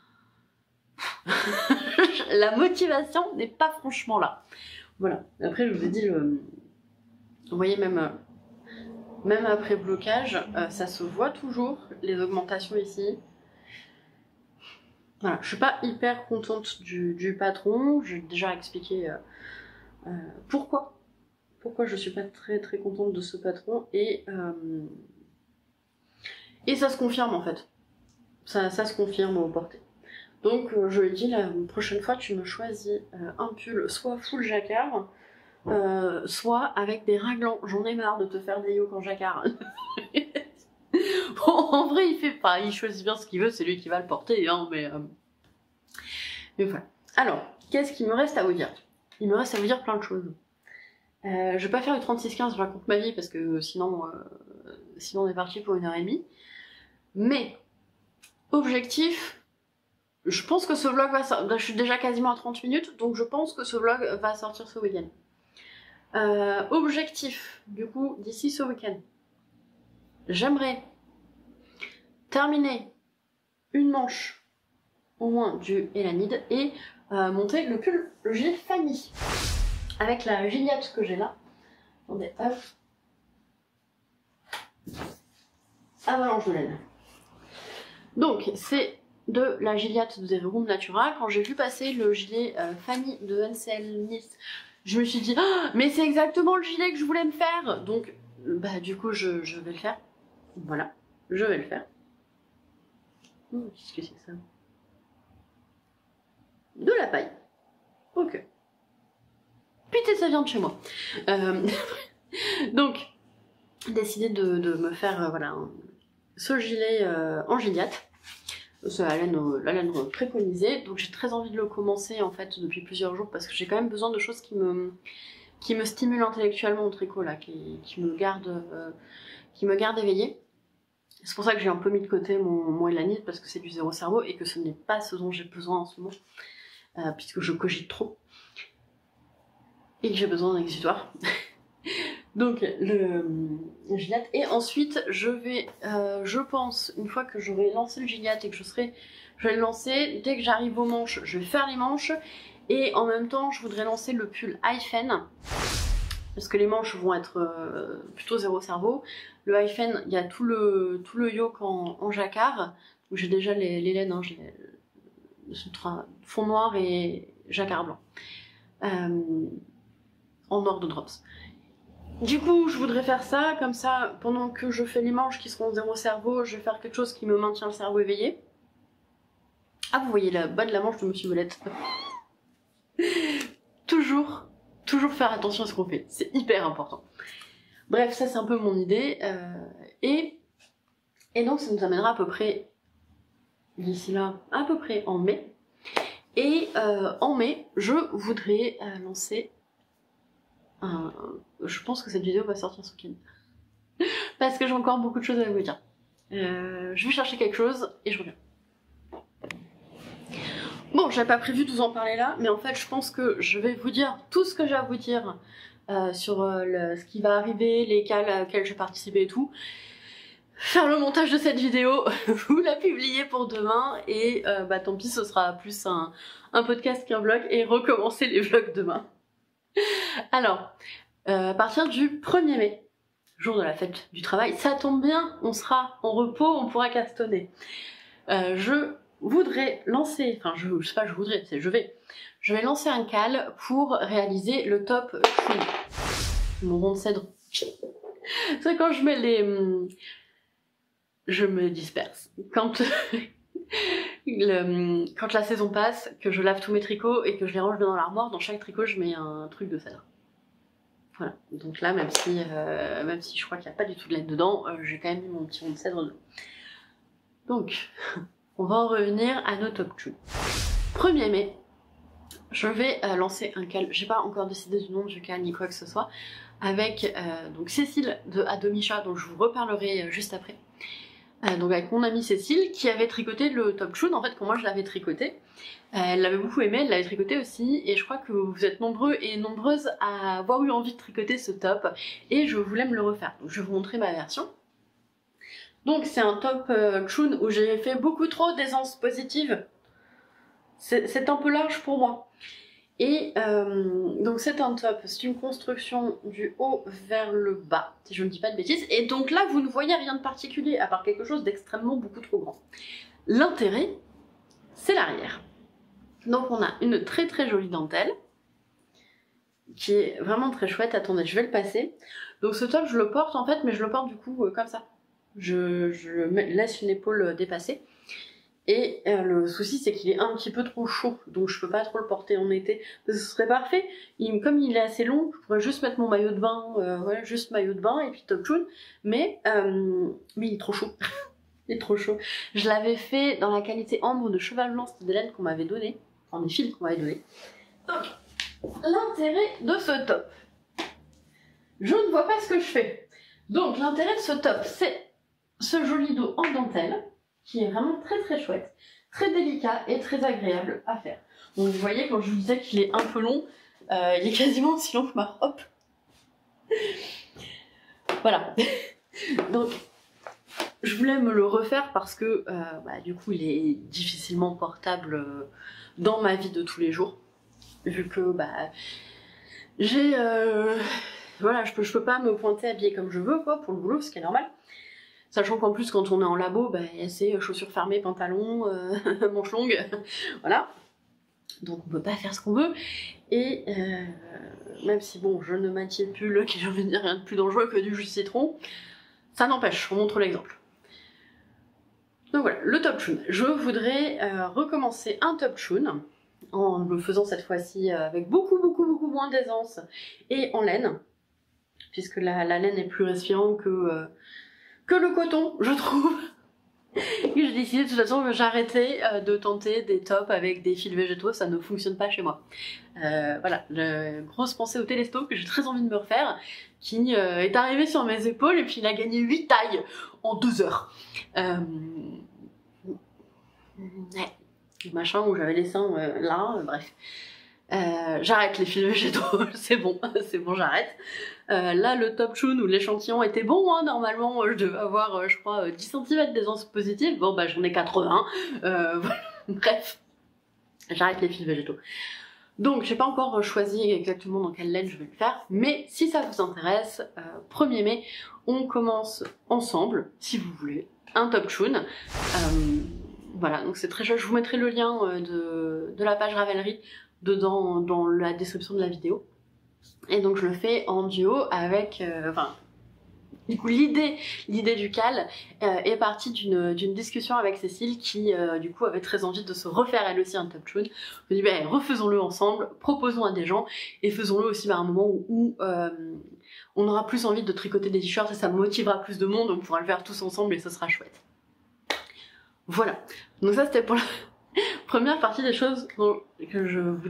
A: La motivation n'est pas franchement là. Voilà, après je vous ai dit vous voyez, même après blocage, ça se voit toujours, les augmentations ici. Voilà, je suis pas hyper contente du patron, j'ai déjà expliqué pourquoi je suis pas très contente de ce patron, et ça se confirme en fait. Ça se confirme au porté. Donc je lui dis, la prochaine fois tu me choisis un pull soit full jacquard, soit avec des raglans. J'en ai marre de te faire des yoke en jacquard. Bon, en vrai, il choisit bien ce qu'il veut, c'est lui qui va le porter, hein, mais voilà. Alors, qu'est-ce qu'il me reste à vous dire? Il me reste à vous dire plein de choses. Je vais pas faire le 36-15, je raconte ma vie, parce que sinon on est parti pour 1h30. Mais, objectif, je pense que ce vlog va sortir, je suis déjà quasiment à 30 minutes, donc je pense que ce vlog va sortir ce week-end. Objectif, du coup, d'ici ce week-end, j'aimerais terminer une manche au moins du Elanide et monter le pull, le gilet Fanny, avec la Gilliatt que j'ai là. Attendez, hop. Avalanche de laine. Donc, c'est de la Gilliatt de Room Natura. Quand j'ai vu passer le gilet Fanny de NCL Nice, je me suis dit oh, mais c'est exactement le gilet que je voulais me faire. Donc du coup je vais le faire. Voilà, je vais le faire. Qu'est-ce que c'est que ça? De la paille. Ok. Putain, ça vient de chez moi. Donc décidé de me faire voilà ce gilet en Gilliatt. C'est la laine préconisée, donc j'ai très envie de le commencer en fait depuis plusieurs jours parce que j'ai quand même besoin de choses qui me stimulent intellectuellement au tricot là, qui me gardent éveillée. C'est pour ça que j'ai un peu mis de côté mon élanite parce que c'est du zéro cerveau et que ce n'est pas ce dont j'ai besoin en ce moment, puisque je cogite trop et que j'ai besoin d'un exutoire. Donc le Gilliatt, et ensuite je vais, je pense, une fois que j'aurai lancé le Gilliatt et que je vais le lancer, dès que j'arrive aux manches, je vais faire les manches, et en même temps je voudrais lancer le pull hyphen, parce que les manches vont être plutôt zéro cerveau. Le hyphen, il y a tout le yoke en jacquard, où j'ai déjà les laines, hein, fond noir et jacquard blanc, en or de drops. Du coup, je voudrais faire ça, comme ça, pendant que je fais les manches qui seront zéro cerveau, je vais faire quelque chose qui me maintient le cerveau éveillé. Ah, vous voyez la bas de la manche de Monsieur Belette. Toujours faire attention à ce qu'on fait, c'est hyper important. Bref, ça c'est un peu mon idée, et donc ça nous amènera à peu près, d'ici là, à peu près en mai. Et en mai, je voudrais lancer je pense que cette vidéo va sortir ce week-end. Parce que j'ai encore beaucoup de choses à vous dire. Je vais chercher quelque chose et je reviens. Bon, j'avais pas prévu de vous en parler là, mais en fait je pense que je vais vous dire tout ce que j'ai à vous dire sur ce qui va arriver, les cas auxquels je vais participer et tout. Faire le montage de cette vidéo, vous la publier pour demain, et bah tant pis, ce sera plus un podcast qu'un vlog, et recommencer les vlogs demain. Alors, à partir du 1er mai, jour de la fête du travail, ça tombe bien, on sera en repos, on pourra castonner. Je voudrais lancer, enfin je sais pas, je voudrais, c'est je vais lancer un cal pour réaliser le top chou. Mon rond de cèdre. C'est quand je mets les... Je me disperse. Quand la saison passe, que je lave tous mes tricots et que je les range dans l'armoire, dans chaque tricot je mets un truc de cèdre. Voilà, donc là même si je crois qu'il n'y a pas du tout de laine dedans, j'ai quand même mis mon petit rond de cèdre dedans. Donc, on va en revenir à nos top chou. 1er mai, je vais lancer un cal, j'ai pas encore décidé du nom du cal ni quoi que ce soit, avec donc Cécile de Adomicha, dont je vous reparlerai juste après. Donc avec mon amie Cécile qui avait tricoté le top chou, en fait quand moi je l'avais tricoté, elle l'avait beaucoup aimé, elle l'avait tricoté aussi, et je crois que vous êtes nombreux et nombreuses à avoir eu envie de tricoter ce top, et je voulais me le refaire, donc je vais vous montrer ma version. Donc c'est un top chou où j'ai fait beaucoup trop d'aisance positive, c'est un peu large pour moi. Et donc c'est un top, c'est une construction du haut vers le bas, si je ne dis pas de bêtises, et donc là vous ne voyez rien de particulier, à part quelque chose d'extrêmement beaucoup trop grand. L'intérêt, c'est l'arrière. Donc on a une très très jolie dentelle, qui est vraiment très chouette. Attendez, je vais le passer. Donc ce top je le porte en fait, mais je le porte du coup comme ça. Je laisse une épaule dépassée. Et le souci c'est qu'il est un petit peu trop chaud, donc je peux pas trop le porter en été. Parce que ce serait parfait, comme il est assez long, je pourrais juste mettre mon maillot de bain, voilà, juste maillot de bain et puis top chou, mais il est trop chaud. Il est trop chaud. Je l'avais fait dans la qualité ambre de cheval blanc, c'était des laines qu'on m'avait donné, enfin des fils qu'on m'avait donné. Donc, l'intérêt de ce top, je ne vois pas ce que je fais. Donc l'intérêt de ce top, c'est ce joli dos en dentelle, qui est vraiment très très chouette, très délicat et très agréable à faire. Donc vous voyez, quand je vous disais qu'il est un peu long, il est quasiment aussi long que ma robe. Voilà. Donc je voulais me le refaire parce que du coup il est difficilement portable dans ma vie de tous les jours, vu que j'ai voilà, je peux pas me pointer habillée comme je veux quoi pour le boulot, ce qui est normal. Sachant qu'en plus, quand on est en labo, il y a ces chaussures fermées, pantalons, manches longues, voilà. Donc on peut pas faire ce qu'on veut. Et même si, bon, je ne maintiens plus le qui j'ai envie de dire rien de plus dangereux que du jus de citron, ça n'empêche, on montre l'exemple. Donc voilà, le top chou. Je voudrais recommencer un top chou, en le faisant cette fois-ci avec beaucoup moins d'aisance et en laine, puisque la laine est plus respirante que le coton, je trouve. J'ai décidé de toute façon que j'arrêtais de tenter des tops avec des fils végétaux, ça ne fonctionne pas chez moi. Voilà, grosse pensée au télesto que j'ai très envie de me refaire, qui est arrivé sur mes épaules et puis il a gagné 8 tailles en 2 heures. Ouais, le machin où j'avais les seins là, bref. J'arrête les fils végétaux, c'est bon, j'arrête. Là, le Top Chun où l'échantillon était bon, hein, normalement, je devais avoir, je crois, 10 cm d'aisance positive. Bon, bah, j'en ai 80. Voilà. Bref, j'arrête les fils végétaux. Donc, j'ai pas encore choisi exactement dans quelle laine je vais le faire, mais si ça vous intéresse, 1er mai, on commence ensemble, si vous voulez, un Top Chun. Voilà, donc c'est très chouette. Je vous mettrai le lien de la page Ravelry dedans dans la description de la vidéo. Et donc je le fais en duo avec... du coup l'idée du cal est partie d'une discussion avec Cécile qui du coup avait très envie de se refaire elle aussi un Top Chun. Je me dis ben refaisons-le ensemble, proposons à des gens et faisons-le aussi à un moment où on aura plus envie de tricoter des t-shirts et ça motivera plus de monde, on pourra le faire tous ensemble et ce sera chouette. Voilà, donc ça c'était pour la première partie des choses que je vous...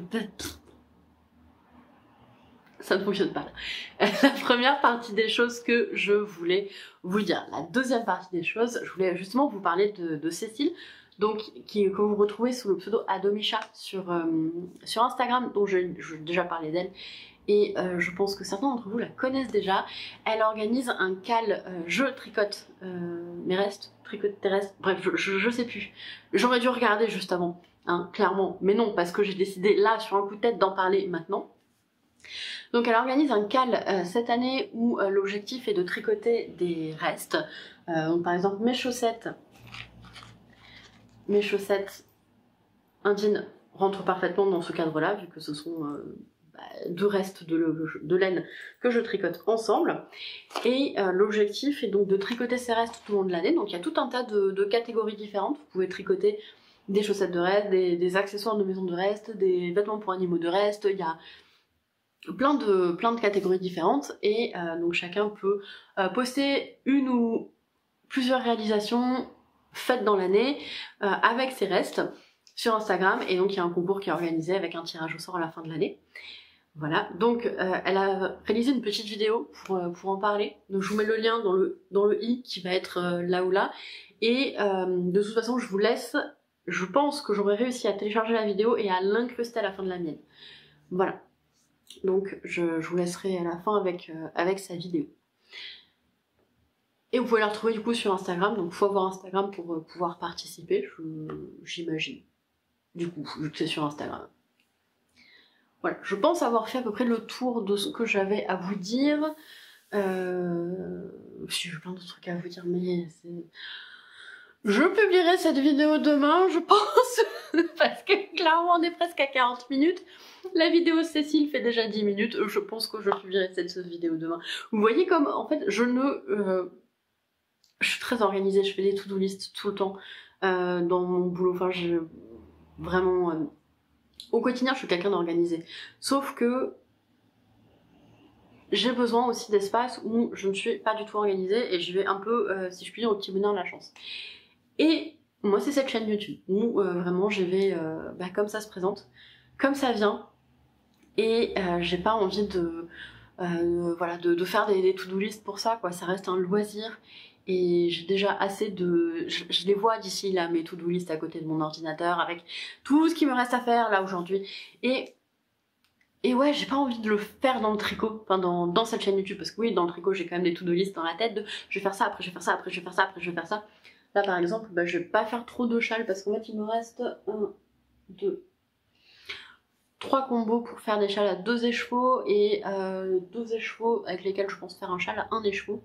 A: Ça ne fonctionne pas là. La première partie des choses que je voulais vous dire. La deuxième partie des choses, je voulais justement vous parler de Cécile, donc que vous retrouvez sous le pseudo Adomicha sur Instagram, dont j'ai déjà parlé d'elle. Et je pense que certains d'entre vous la connaissent déjà. Elle organise un cal je tricote mes restes, tricote tes restes, bref, je sais plus. J'aurais dû regarder juste avant, hein, clairement. Mais non, parce que j'ai décidé là, sur un coup de tête, d'en parler maintenant. Donc elle organise un cal cette année où l'objectif est de tricoter des restes. Donc par exemple mes chaussettes indiennes rentrent parfaitement dans ce cadre-là, vu que ce sont deux restes de laine que je tricote ensemble. Et l'objectif est donc de tricoter ces restes tout au long de l'année. Donc il y a tout un tas de catégories différentes. Vous pouvez tricoter des chaussettes de reste, des accessoires de maison de reste, des vêtements pour animaux de reste, il y a plein de catégories différentes et donc chacun peut poster une ou plusieurs réalisations faites dans l'année avec ses restes sur Instagram et donc il y a un concours qui est organisé avec un tirage au sort à la fin de l'année. Voilà, donc elle a réalisé une petite vidéo pour en parler, donc je vous mets le lien dans le i qui va être là ou là et de toute façon je vous laisse, je pense que j'aurais réussi à télécharger la vidéo et à l'incruster à la fin de la mienne. Voilà. Donc je vous laisserai à la fin avec sa vidéo. Et vous pouvez la retrouver du coup sur Instagram, donc il faut avoir Instagram pour pouvoir participer, j'imagine. Du coup, vu que c'est sur Instagram. Voilà, je pense avoir fait à peu près le tour de ce que j'avais à vous dire. J'ai plein d'autres trucs à vous dire, mais c'est... Je publierai cette vidéo demain, je pense, parce que clairement on est presque à 40 minutes. La vidéo Cécile fait déjà 10 minutes, je pense que je publierai cette vidéo demain. Vous voyez comme, en fait, je suis très organisée, je fais des to-do list tout le temps dans mon boulot, enfin, vraiment... au quotidien, je suis quelqu'un d'organisé. Sauf que j'ai besoin aussi d'espace où je ne suis pas du tout organisée et je vais un peu, si je puis dire, au petit bonheur de la chance. Et moi c'est cette chaîne YouTube où vraiment j'y vais comme ça se présente, comme ça vient, et j'ai pas envie de faire des to-do list pour ça, quoi. Ça reste un loisir et j'ai déjà assez de... Je les vois d'ici là, mes to-do list à côté de mon ordinateur avec tout ce qui me reste à faire là aujourd'hui, et ouais, j'ai pas envie de le faire dans le tricot, enfin dans cette chaîne YouTube, parce que oui, dans le tricot j'ai quand même des to-do list dans la tête de je vais faire ça, après je vais faire ça, après je vais faire ça, après je vais faire ça. Là par exemple, je vais pas faire trop de châles parce qu'en fait il me reste 1, 2, 3 combos pour faire des châles à 2 écheveaux et 2 écheveaux avec lesquels je pense faire un châle à 1 écheveau.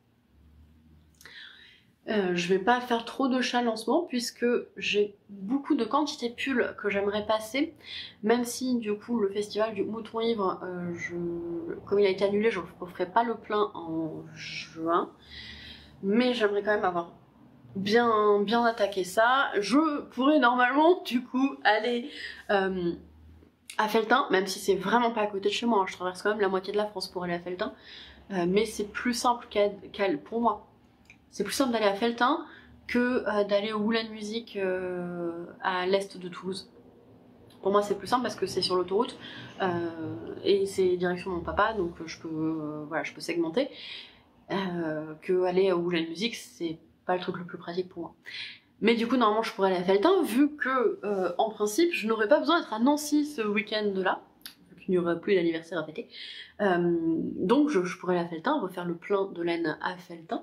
A: Je vais pas faire trop de châles en ce moment puisque j'ai beaucoup de quantité pull que j'aimerais passer, même si du coup le festival du Mouton Ivre, comme il a été annulé, je ne referai pas le plein en juin, mais j'aimerais quand même avoir bien attaqué ça. Je pourrais normalement du coup aller à Felletin, même si c'est vraiment pas à côté de chez moi, hein. Je traverse quand même la moitié de la France pour aller à Felletin, mais c'est plus simple pour moi. C'est plus simple d'aller à Felletin que d'aller au Woolen Music à l'est de Toulouse. Pour moi c'est plus simple parce que c'est sur l'autoroute et c'est direction mon papa, donc je peux, voilà, je peux segmenter. Que aller au Woolen Music, c'est pas le truc le plus pratique pour moi. Mais du coup normalement je pourrais aller à Felletin, vu que en principe je n'aurais pas besoin d'être à Nancy ce week-end là, vu qu'il n'y aurait plus d'anniversaire à fêter. Donc je pourrais aller à Felletin, refaire le plein de laine à Felletin.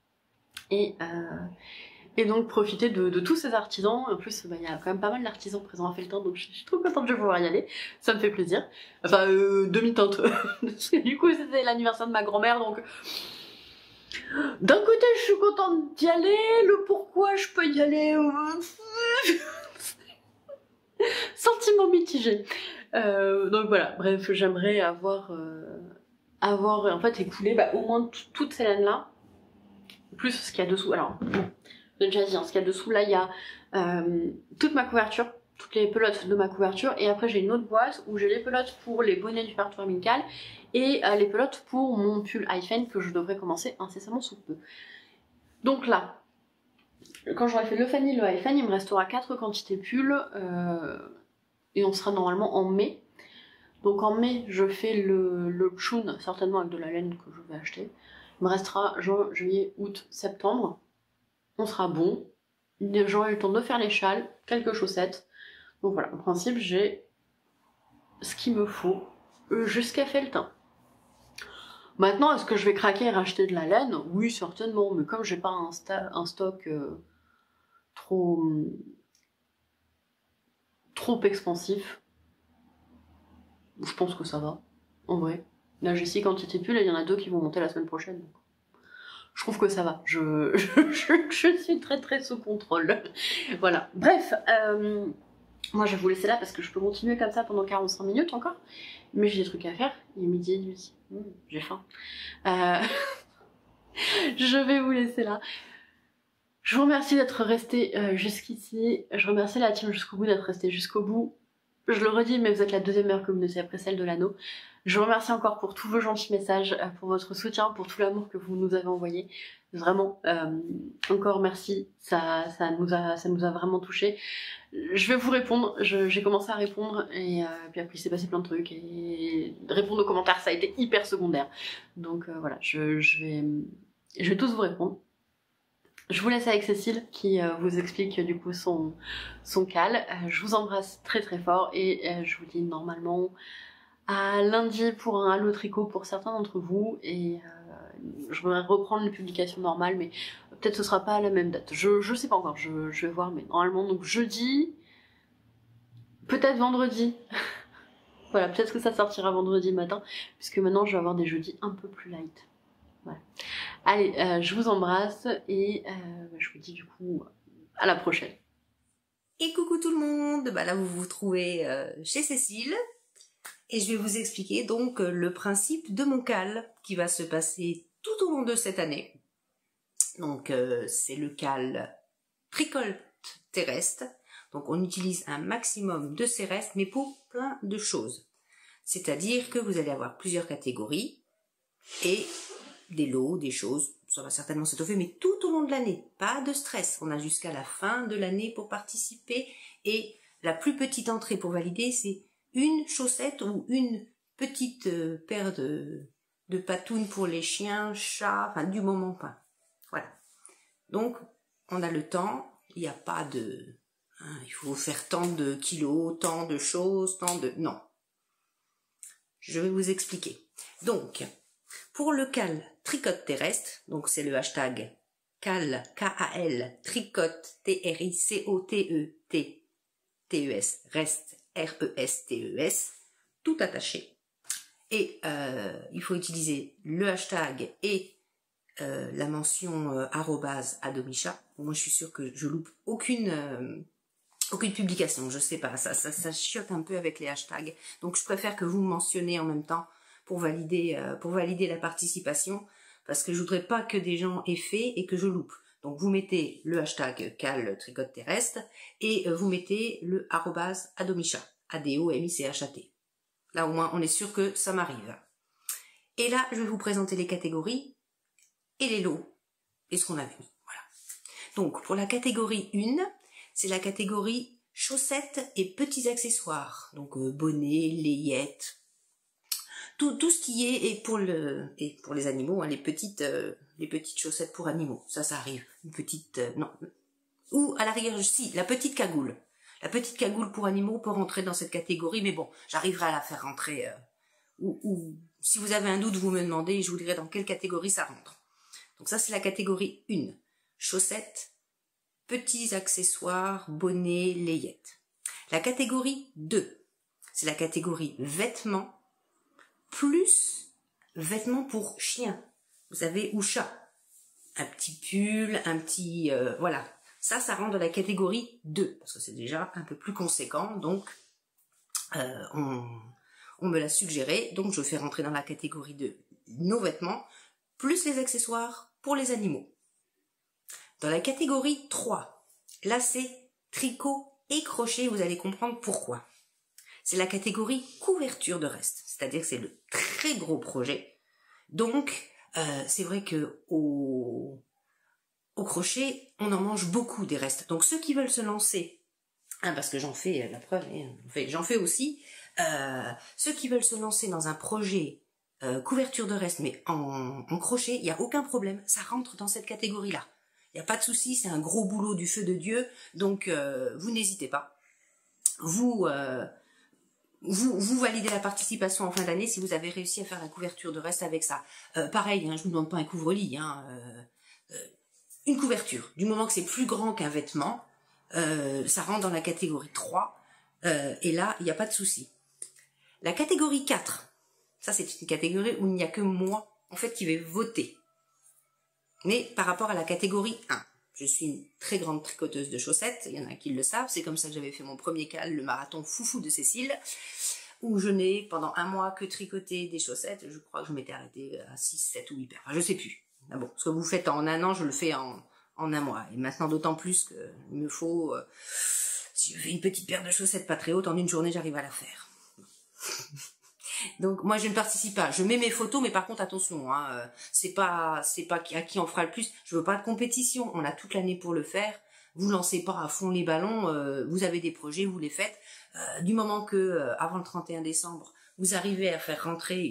A: Et donc profiter de tous ces artisans. En plus, il y a quand même pas mal d'artisans présents à Felletin, donc je suis trop contente de pouvoir y aller. Ça me fait plaisir. Enfin, demi-teinte. Parce que du coup, c'était l'anniversaire de ma grand-mère, donc... D'un côté, je suis contente d'y aller. Le pourquoi je peux y aller... Sentiment mitigé. Donc voilà, bref, j'aimerais avoir en fait écoulé au moins toutes ces laines-là. Plus ce qu'il y a dessous. Alors, bon. J'ai déjà dit, hein, ce qu'il y a dessous, là il y a toute ma couverture, toutes les pelotes de ma couverture, et après j'ai une autre boîte où j'ai les pelotes pour les bonnets du partout amical et les pelotes pour mon pull Hyphen que je devrais commencer incessamment sous peu. Donc là, quand j'aurai fait le fanny, le Hyphen, il me restera 4 quantités pull et on sera normalement en mai. Donc en mai, je fais le tchoun, certainement avec de la laine que je vais acheter. Il me restera juin, juillet, août, septembre. On sera bon, j'aurai eu le temps de faire les châles, quelques chaussettes, donc voilà, en principe j'ai ce qu'il me faut jusqu'à Felletin. Maintenant, est-ce que je vais craquer et racheter de la laine? Oui, certainement, mais comme j'ai pas un stock trop expansif, je pense que ça va, en vrai. Là j'ai 6 quantités de pull et il y en a 2 qui vont monter la semaine prochaine. Donc. Je trouve que ça va, je suis très sous contrôle. Voilà, bref, moi je vais vous laisser là parce que je peux continuer comme ça pendant 45 minutes encore. Mais j'ai des trucs à faire, il est midi et demi, j'ai faim. Je vais vous laisser là. Je vous remercie d'être resté jusqu'ici, je remercie la team jusqu'au bout d'être resté jusqu'au bout. Je le redis, mais vous êtes la deuxième meilleure communauté après celle de l'anneau. Je vous remercie encore pour tous vos gentils messages, pour votre soutien, pour tout l'amour que vous nous avez envoyé. Vraiment, encore merci, ça nous a vraiment touchés. Je vais vous répondre, j'ai commencé à répondre et puis après il s'est passé plein de trucs et répondre aux commentaires ça a été hyper secondaire. Donc voilà, je vais tous vous répondre. Je vous laisse avec Cécile qui vous explique du coup son cal. Je vous embrasse très fort et je vous dis normalement à lundi pour un halo tricot pour certains d'entre vous et je vais reprendre les publications normales mais peut-être ce sera pas à la même date. Je sais pas encore, je vais voir mais normalement donc jeudi, peut-être vendredi. Voilà, peut-être que ça sortira vendredi matin puisque maintenant je vais avoir des jeudis un peu plus light. Voilà. Allez, je vous embrasse et je vous dis du coup à la prochaine.
B: Et coucou tout le monde, là vous vous trouvez chez Cécile et je vais vous expliquer donc le principe de mon cal qui va se passer tout au long de cette année. Donc c'est le cal tricote terrestre, donc on utilise un maximum de ces restes mais pour plein de choses. C'est-à-dire que vous allez avoir plusieurs catégories et des lots, des choses, ça va certainement s'étoffer, mais tout au long de l'année, pas de stress. On a jusqu'à la fin de l'année pour participer et la plus petite entrée pour valider, c'est une chaussette ou une petite paire de patounes pour les chiens, chats, enfin du moment pas. Voilà. Donc, on a le temps, il n'y a pas de... il faut faire tant de kilos, tant de choses, tant de... Non. Je vais vous expliquer. Donc... Pour le cal tricote terrestre, donc c'est le hashtag cal, K-A-L, tricote, T-R-I-C-O-T-E-T-T-E-S, reste, R-E-S-T-E-S, tout attaché. Et il faut utiliser le hashtag et la mention @adomicha. Moi je suis sûre que je loupe aucune publication, je sais pas, ça chiotte un peu avec les hashtags. Donc je préfère que vous me mentionniez en même temps pour valider la participation, parce que je voudrais pas que des gens aient fait et que je loupe. Donc vous mettez le hashtag cal tricote terrestre et vous mettez le @adomicha, A-D-O-M-I-C-H-A-T. Là au moins on est sûr que ça m'arrive. Et là je vais vous présenter les catégories et les lots et ce qu'on a mis. Voilà. Donc pour la catégorie 1, c'est la catégorie chaussettes et petits accessoires. Donc bonnets, layettes, tout ce qui est et pour les animaux, hein, les petites chaussettes pour animaux. Ça arrive. Une petite non. Ou à la rigueur, si, la petite cagoule. La petite cagoule pour animaux peut rentrer dans cette catégorie, mais bon, j'arriverai à la faire rentrer. Ou si vous avez un doute, vous me demandez et je vous dirai dans quelle catégorie ça rentre. Donc ça, c'est la catégorie 1. Chaussettes, petits accessoires, bonnets, layettes. La catégorie 2, c'est la catégorie vêtements, plus vêtements pour chien, vous savez, ou chat. Un petit pull, un petit... voilà. Ça rentre dans la catégorie 2, parce que c'est déjà un peu plus conséquent, donc on me l'a suggéré, donc je fais rentrer dans la catégorie de nos vêtements, plus les accessoires pour les animaux. Dans la catégorie 3, là c'est tricot et crochet, vous allez comprendre pourquoi. C'est la catégorie couverture de reste, c'est-à-dire que c'est le très gros projet. Donc, c'est vrai que au crochet, on en mange beaucoup des restes. Donc ceux qui veulent se lancer, parce que j'en fais la preuve, j'en fais aussi, ceux qui veulent se lancer dans un projet couverture de reste, mais en crochet, il n'y a aucun problème, ça rentre dans cette catégorie-là. Il n'y a pas de souci, c'est un gros boulot du feu de Dieu, donc vous n'hésitez pas. Vous validez la participation en fin d'année si vous avez réussi à faire la couverture de reste avec ça. Pareil, je ne vous demande pas un couvre-lit, une couverture. Du moment que c'est plus grand qu'un vêtement, ça rentre dans la catégorie 3, et là, il n'y a pas de souci. La catégorie 4, ça c'est une catégorie où il n'y a que moi, en fait, qui vais voter. Mais par rapport à la catégorie 1, je suis une très grande tricoteuse de chaussettes, il y en a qui le savent, c'est comme ça que j'avais fait mon premier cal, le marathon foufou de Cécile, où je n'ai pendant un mois que tricoté des chaussettes, je crois que je m'étais arrêtée à 6, 7 ou 8 paires, enfin, je sais plus. Ah bon, ce que vous faites en un an, je le fais en un mois, et maintenant d'autant plus qu'il me faut, si je fais une petite paire de chaussettes pas très haute, en une journée j'arrive à la faire. Donc moi je ne participe pas, je mets mes photos, mais par contre attention, c'est pas à qui on fera le plus, je veux pas de compétition, on a toute l'année pour le faire, vous lancez pas à fond les ballons, vous avez des projets, vous les faites, du moment que avant le 31 décembre, vous arrivez à faire rentrer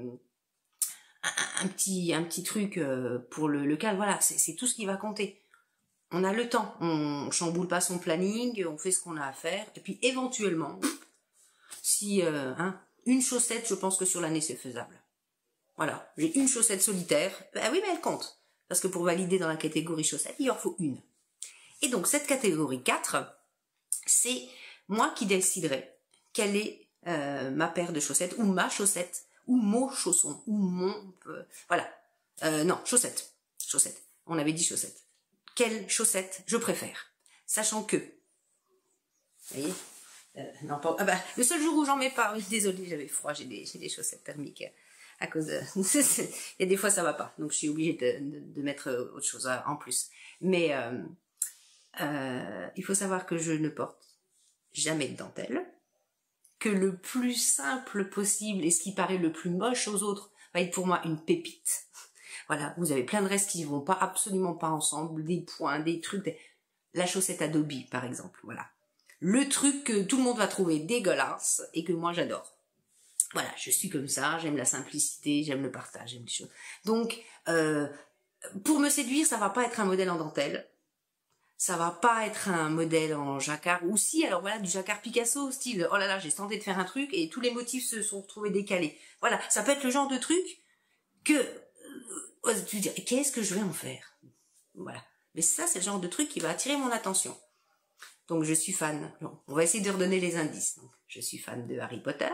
B: un petit truc pour le cal, voilà, c'est tout ce qui va compter. On a le temps, on chamboule pas son planning, on fait ce qu'on a à faire, et puis éventuellement, si une chaussette, je pense que sur l'année c'est faisable. Voilà, j'ai une chaussette solitaire, oui mais elle compte, parce que pour valider dans la catégorie chaussette, il en faut une. Et donc cette catégorie 4, c'est moi qui déciderai quelle est ma paire de chaussettes, ou ma chaussette, ou mon chausson, ou mon... voilà, non, chaussette, on avait dit chaussette. Quelle chaussette je préfère, sachant que, vous voyez, non, pas, le seul jour où j'en mets pas, oui, désolée, j'avais froid, j'ai des chaussettes thermiques à cause de... et des fois ça va pas, donc je suis obligée de mettre autre chose en plus. Mais il faut savoir que je ne porte jamais de dentelle, que le plus simple possible et ce qui paraît le plus moche aux autres va être pour moi une pépite. Voilà, vous avez plein de restes qui ne vont pas absolument pas ensemble, des points, des trucs, la chaussette Adobe par exemple, voilà. Le truc que tout le monde va trouver dégueulasse et que moi j'adore. Voilà, je suis comme ça, j'aime la simplicité, j'aime le partage, j'aime les choses. Donc, pour me séduire, ça va pas être un modèle en dentelle, ça va pas être un modèle en jacquard, ou si, alors voilà, du jacquard Picasso, style, oh là là, j'ai tenté de faire un truc et tous les motifs se sont retrouvés décalés. Voilà, ça peut être le genre de truc que, tu te dis, qu'est-ce que je vais en faire? Voilà. Mais ça, c'est le genre de truc qui va attirer mon attention. Donc je suis fan, on va essayer de redonner les indices. Donc, je suis fan de Harry Potter,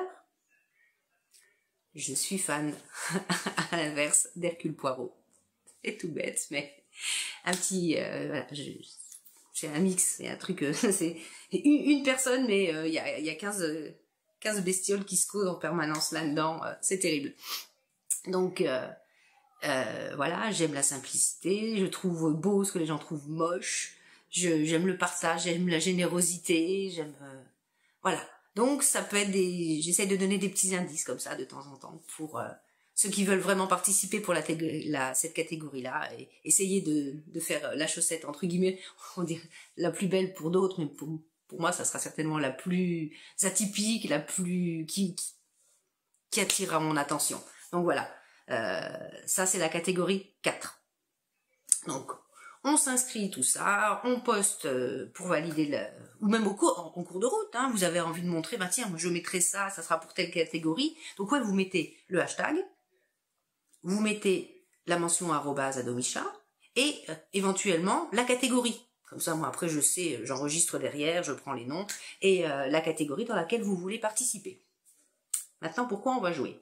B: je suis fan, à l'inverse, d'Hercule Poirot. C'est tout bête, mais un petit, voilà, j'ai un mix, il y a un truc, c'est une personne, mais il y a 15 bestioles qui se causent en permanence là-dedans, c'est terrible. Donc, voilà, j'aime la simplicité, je trouve beau ce que les gens trouvent moche, j'aime le partage, j'aime la générosité, j'aime... voilà. Donc ça peut être j'essaie de donner des petits indices comme ça de temps en temps pour ceux qui veulent vraiment participer pour cette catégorie-là, essayez de faire la chaussette, entre guillemets, on dirait la plus belle pour d'autres, mais pour moi, ça sera certainement la plus atypique, la plus qui attirera mon attention. Donc voilà, ça c'est la catégorie 4. Donc, on s'inscrit tout ça, on poste pour valider, ou même en cours de route, hein, vous avez envie de montrer, bah tiens, moi je mettrai ça sera pour telle catégorie. Donc ouais, vous mettez le hashtag, vous mettez la mention @adomicha et éventuellement la catégorie. Comme ça, moi après je sais, j'enregistre derrière, je prends les noms et la catégorie dans laquelle vous voulez participer. Maintenant, pourquoi on va jouer?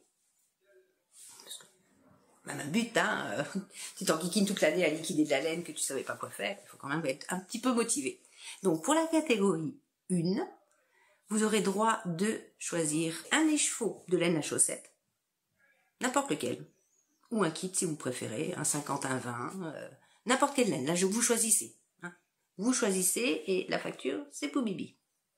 B: Même un but, hein, tu t'enquiquines toute l'année à liquider de la laine que tu savais pas quoi faire, il faut quand même être un petit peu motivé. Donc pour la catégorie 1, vous aurez droit de choisir un écheveau de laine à chaussettes, n'importe lequel, ou un kit si vous préférez, un 50, un 20, n'importe quelle laine, là vous choisissez. Hein. Vous choisissez et la facture c'est pour Bibi.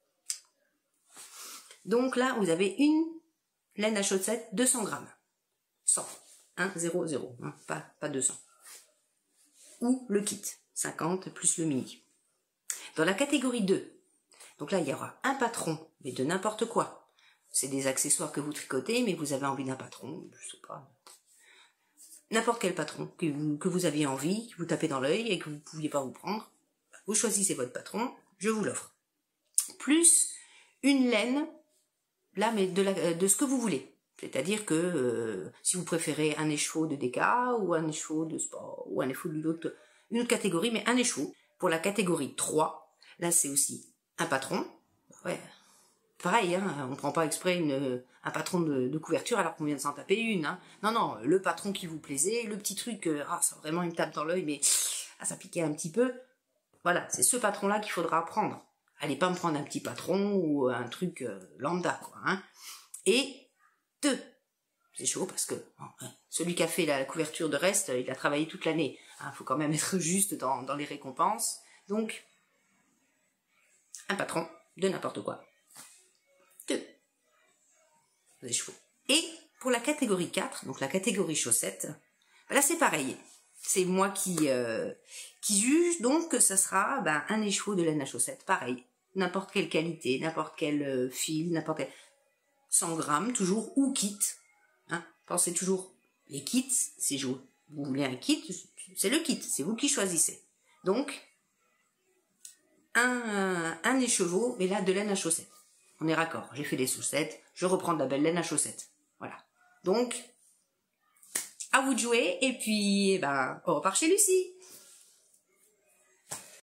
B: Donc là vous avez une laine à chaussettes 200 grammes, 100. 1, 0, 0, hein, pas 200. Ou le kit, 50 plus le mini. Dans la catégorie 2, donc là il y aura un patron, mais de n'importe quoi. C'est des accessoires que vous tricotez, mais vous avez envie d'un patron, je sais pas. N'importe quel patron que vous aviez envie, que vous tapez dans l'œil et que vous ne pouviez pas vous prendre, vous choisissez votre patron, je vous l'offre. Plus une laine, là mais de ce que vous voulez. C'est-à-dire que si vous préférez un écheveau de DK ou un écheveau de sport ou un écheveau d'une autre catégorie, mais un écheveau. Pour la catégorie 3, là c'est aussi un patron. Ouais, pareil, hein, on ne prend pas exprès un patron de couverture alors qu'on vient de s'en taper une. Hein. Non, le patron qui vous plaisait, le petit truc, ça vraiment une tape dans l'œil, mais ça piquait un petit peu. Voilà, c'est ce patron-là qu'il faudra prendre. Allez pas me prendre un petit patron ou un truc lambda, quoi. Hein. Et 2. C'est chaud parce que celui qui a fait la couverture de reste, il a travaillé toute l'année. Il faut quand même être juste dans les récompenses. Donc, un patron de n'importe quoi. 2. Des chevaux. Et pour la catégorie 4, donc la catégorie chaussettes, là c'est pareil. C'est moi qui juge, donc ça sera un écheveau de laine à chaussettes, pareil. N'importe quelle qualité, n'importe quel fil, n'importe quel... 100 grammes, toujours, ou kit. Hein, pensez toujours, les kits, si vous voulez un kit, c'est le kit, c'est vous qui choisissez. Donc, un écheveau, mais là, de laine à chaussettes. On est raccord, j'ai fait des chaussettes, je reprends de la belle laine à chaussettes. Voilà. Donc, à vous de jouer, et puis, on repart chez Lucie.